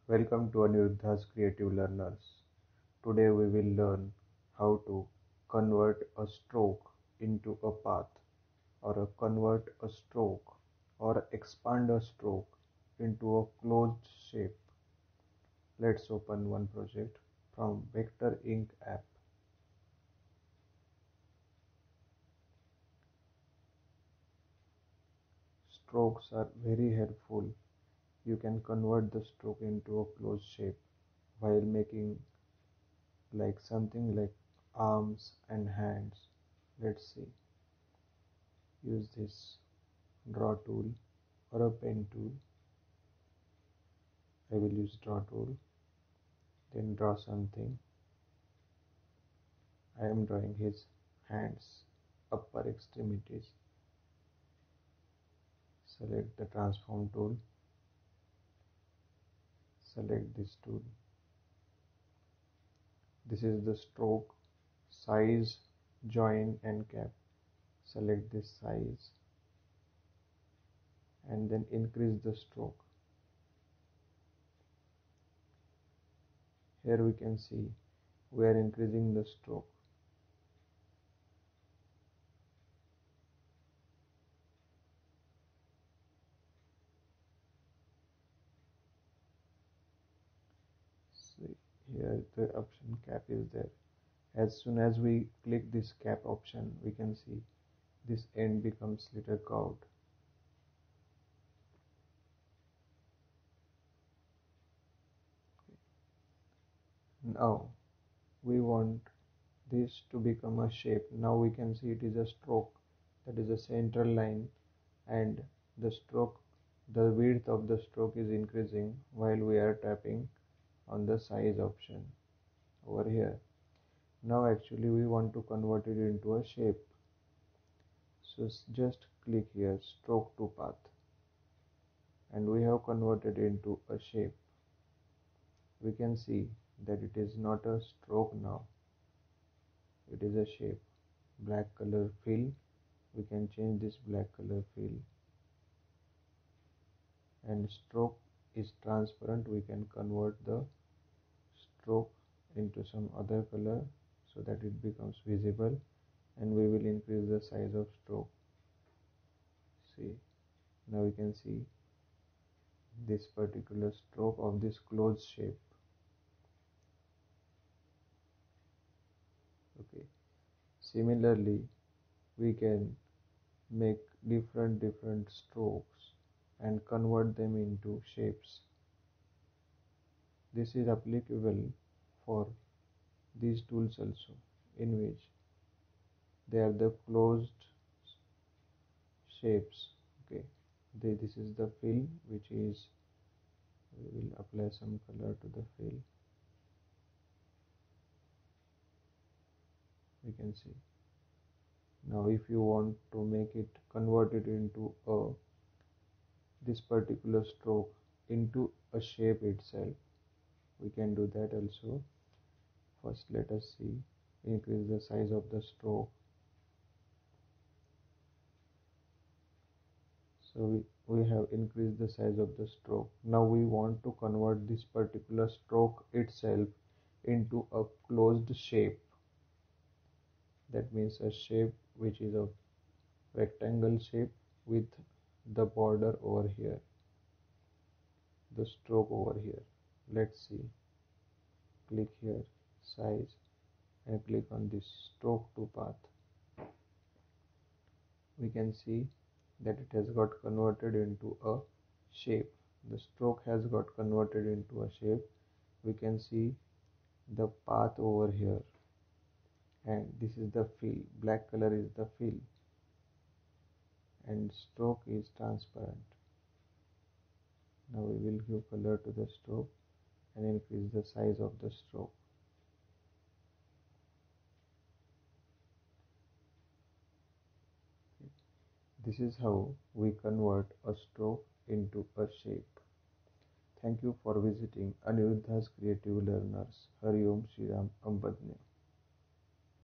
Welcome to ANIRUDDHA'S Creative Learners. Today we will learn how to convert a stroke into a path, or convert a stroke or expand a stroke into a closed shape. Let's open one project from Vector Ink app. Strokes are very helpful. You can convert the stroke into a closed shape while making something like arms and hands. Let's see. Use this draw tool or a pen tool. I will use draw tool. Then draw something. I am drawing his hands, upper extremities. Select the transform tool. Select this tool. This is the stroke, size, join and cap. Select this size and then increase the stroke. Here we can see we are increasing the stroke. See, here the option cap is there. As soon as we click this cap option, we can see this end becomes little curved. Now we want this to become a shape. Now we can see it is a stroke, that is a central line, and the width of the stroke is increasing while we are tapping on the size option over here. Now actually we want to convert it into a shape. So just click here, stroke to path, and we have converted into a shape. We can see that it is not a stroke now, it is a shape. Black color fill, we can change this black color fill, and stroke is transparent. We can convert the stroke into some other color so that it becomes visible, and we will increase the size of stroke. See, now we can see this particular stroke of this closed shape. Okay, similarly we can make different strokes and convert them into shapes. This is applicable for these tools also, in which they are the closed shapes. Okay, this is the fill, which is, we will apply some color to the fill. We can see. Now if you want to make it, convert it into this particular stroke into a shape itself, we can do that also. First let us see, increase the size of the stroke. So we have increased the size of the stroke. Now we want to convert this particular stroke itself into a closed shape. That means a shape which is a rectangle shape with the border over here, the stroke over here. Let's see. Click here, size, and click on this stroke to path. We can see that it has got converted into a shape. The stroke has got converted into a shape. We can see the path over here, and this is the fill. Black color is the fill, and stroke is transparent. Now we will give color to the stroke and increase the size of the stroke. This is how we convert a stroke into a shape. Thank you for visiting ANIRUDDHA'S Creative Learners. Hari Om Shri Ram Ambadnya.